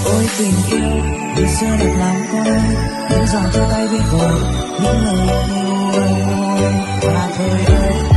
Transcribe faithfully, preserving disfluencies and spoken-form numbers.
Ôi tình yêu ngày xưa đẹp lắm quá, những dòng chia tay bị vội, những lời yêu và thôi ơi